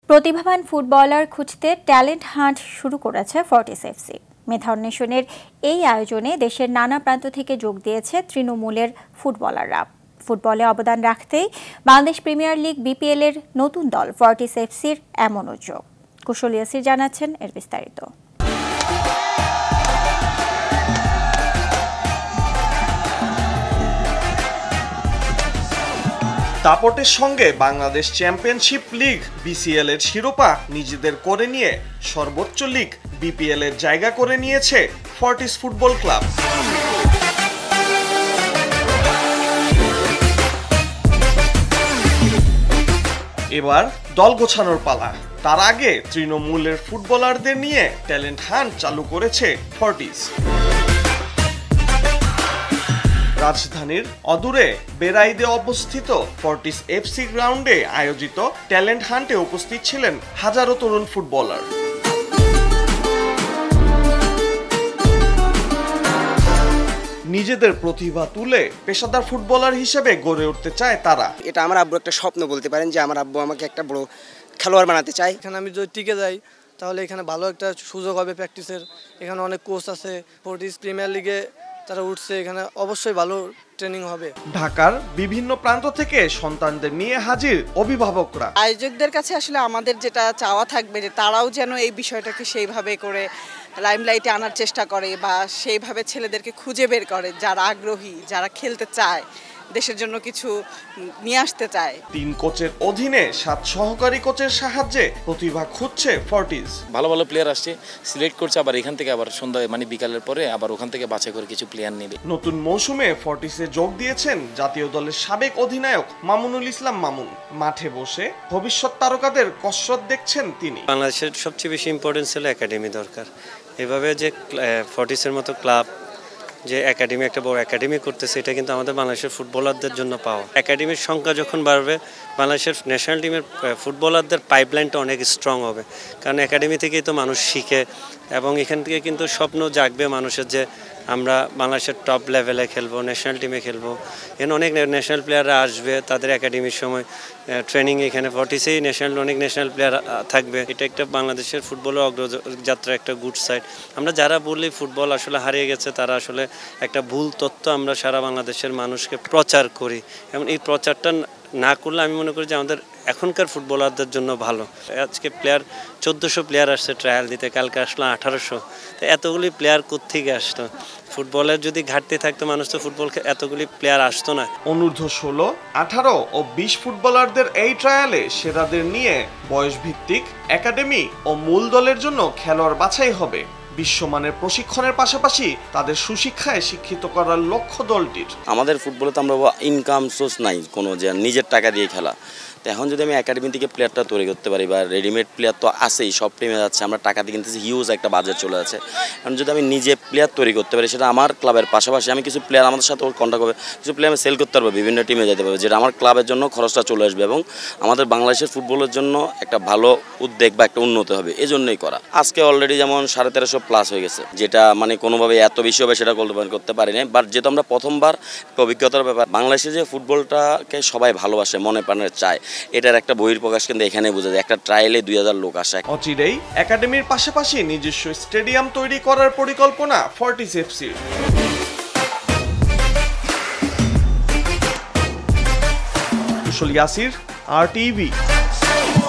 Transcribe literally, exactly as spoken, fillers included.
প্রতিভাবান ফুটবলার খুঁজতে talent hunt শুরু করেছে ফর্টিস এফসি। মেধা অন্বেষণের এই আয়োজনে দেশের নানা প্রান্ত থেকে যোগ দিয়েছে তৃণমূলের ফুটবলাররা। ফুটবলে অবদান রাখতেই বাংলাদেশ প্রিমিয়ার লিগ বিপিএল এর নতুন দল ফর্টিস এফসির এমন উদ্যোগ। কুশল ইয়াসির জানাচ্ছেন এর বিস্তারিত। দাপটের সঙ্গে বাংলাদেশ চ্যাম্পিয়নশিপ লিগ বিসিএল এর শিরোপা নিজেদের করে নিয়ে সর্বোচ্চ লিগ বিপিএল এর জায়গা করে নিয়েছে ফর্টিস ফুটবল ক্লাব। এবার দল গোছানোর পালা। তার আগে তৃণমূলের ফুটবলারদের নিয়ে ট্যালেন্ট হান্ট চালু করেছে ফর্টিস। রাজধানীর অদূরে বেড়াইদে অবস্থিত ফর্টিস এফসি গ্রাউন্ডে আয়োজিত ট্যালেন্ট হান্টে উপস্থিত ছিলেন হাজারো তরুণ ফুটবলার। নিজেদের প্রতিভা তুলে পেশাদার ফুটবলার হিসেবে গড়ে উঠতে চায় তারা। এটা আমার আব্বু একটা স্বপ্ন বলতে পারেন যে আমার আব্বু আমাকে একটা বড় খেলোয়াড় বানাতে চায়। এখানে আমি যদি টিকে যাই তাহলে এখানে ভালো একটা সুযোগ হবে প্র্যাকটিসের। এখানে অনেক কোচ আছে, ফর্টিস প্রিমিয়ার লিগে তারা উঠছে, এখানে অবশ্যই ভালো ট্রেনিং হবে। ঢাকার বিভিন্ন প্রান্ত থেকে সন্তানদের নিয়ে হাজির অভিভাবকরা। আয়োজকদের কাছে আসলে আমাদের যেটা চাওয়া থাকবে যে তারাও যেন এই বিষয়টাকে সেইভাবে করে লাইমলাইটে আনার চেষ্টা করে বা সেইভাবে ছেলেদেরকে খুঁজে বের করে যারা আগ্রহী, যারা খেলতে চায়, দেশের জন্য কিছু নিয়ে আসতে চায়। তিন কোচের অধীনে সাত সহকারী কোচের সাহায্যে প্রতিভা খুঁজছে ফর্টিস। ভালো ভালো প্লেয়ার আসছে, সিলেক্ট করছে, আবার এখান থেকে আবার সন্ধ্যা মানে বিকালের পরে আবার ওখান থেকে বাছাই করে কিছু প্লেয়ার নেবে। নতুন মৌসুমে ফর্টিসে যোগ দিয়েছেন জাতীয় দলের সাবেক অধিনায়ক মামুনুল ইসলাম মামুন। মাঠে বসে ভবিষ্যৎ তারকাদের কসরত দেখছেন তিনি। বাংলাদেশের সবচেয়ে বেশি ইম্পর্টেন্স হলো একাডেমি দরকার। এভাবে যে ফর্টিসের মতো ক্লাব যে একাডেমি একটা বড় একাডেমি করতেছে, এটা কিন্তু আমাদের বাংলাদেশের ফুটবলারদের জন্য পাওয়া। একাডেমির সংখ্যা যখন বাড়বে বাংলাদেশের ন্যাশনাল টিমের ফুটবলারদের পাইপলাইনটা অনেক স্ট্রং হবে, কারণ একাডেমি থেকেই তো মানুষ শিখে এবং এখান থেকে কিন্তু স্বপ্ন জাগবে মানুষের যে আমরা বাংলাদেশের টপ লেভেলে খেলবো, ন্যাশনাল টিমে খেলবো। এখানে অনেক ন্যাশনাল প্লেয়াররা আসবে তাদের একাডেমির সময় ট্রেনিং, এখানে ফর্টিসেই ন্যাশনাল অনেক ন্যাশনাল প্লেয়ার থাকবে। এটা একটা বাংলাদেশের ফুটবলের অগ্রযাত্রা, একটা গুড সাইড। আমরা যারা বলি ফুটবল আসলে হারিয়ে গেছে, তারা আসলে একটা ভুল তথ্য আমরা সারা বাংলাদেশের মানুষকে প্রচার করি, এবং এই প্রচারটা না করলে আমি মনে করি যে আমাদের এখনকার ফুটবলারদের জন্য ভালো। আজকে প্লেয়ার চোদ্দোশো প্লেয়ার আসছে ট্রায়াল দিতে, কালকে আসলো আঠারোশো। তো এতগুলি প্লেয়ার কোত্থেকে আসতো? ফুটবলের যদি ঘাটতি থাকতো মানুষ তো ফুটবল এতগুলি প্লেয়ার আসতো না। অনূর্ধ্ব ষোলো, আঠারো ও বিশ ফুটবলারদের এই ট্রায়ালে সেরাদের নিয়ে বয়স ভিত্তিক একাডেমি ও মূল দলের জন্য খেলোয়াড় বাছাই হবে। বিশ্বমানের প্রশিক্ষণের পাশাপাশি তাদের সুশিক্ষায় শিক্ষিত করার লক্ষ্য দলটির। আমাদের ফুটবলে তো আমরা ইনকাম সোর্স নাই কোনো, যে নিজের টাকা দিয়ে খেলা। তো এখন যদি আমি একাডেমি থেকে প্লেয়ারটা তৈরি করতে পারি, বা রেডিমেড প্লেয়ার তো আছেই, সব টিমে যাচ্ছে, আমরা টাকা দিয়ে কিনতেছি, হিউজ একটা বাজেট চলে যাচ্ছে। এখন যদি আমি নিজে প্লেয়ার তৈরি করতে পারি, সেটা আমার ক্লাবের পাশাপাশি আমি কিছু প্লেয়ার আমাদের সাথে কন্ট্যাক্ট হবে, কিছু প্লেয়ার আমি সেল করতে পারবো, বিভিন্ন টিমে যেতে পারবে, যেটা আমার ক্লাবের জন্য খরচটা চলে আসবে এবং আমাদের বাংলাদেশের ফুটবলের জন্য একটা ভালো উদ্যোগ বা একটা উন্নতি হবে। এই জন্যই করা। আজকে অলরেডি যেমন সাড়ে তেরোশো প্লাস হয়ে গেছে, যেটা মানে কোনোভাবে এত বেশি হবে সেটা করতে পারি না, বাট যেহেতু আমরা প্রথমবার অভিজ্ঞতার ব্যাপার। বাংলাদেশে যে ফুটবলটাকে সবাই ভালোবাসে, মনে প্রাণে চায়, এটার একটা বহিঃপ্রকাশ কিন্তু এখানে বোঝা যায়। একটা ট্রায়ালে দুই হাজার লোক আসে। অচিরেই একাডেমির পাশাপাশি নিজস্ব স্টেডিয়াম তৈরি করার পরিকল্পনা ফর্টিস এফসির। Kushal Yasir, R TV.